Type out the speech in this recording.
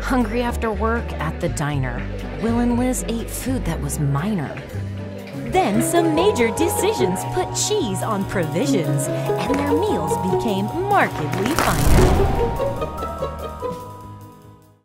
Hungry after work at the diner, Will and Liz ate food that was minor. Then some major decisions put cheese on provisions, and their meals became markedly finer.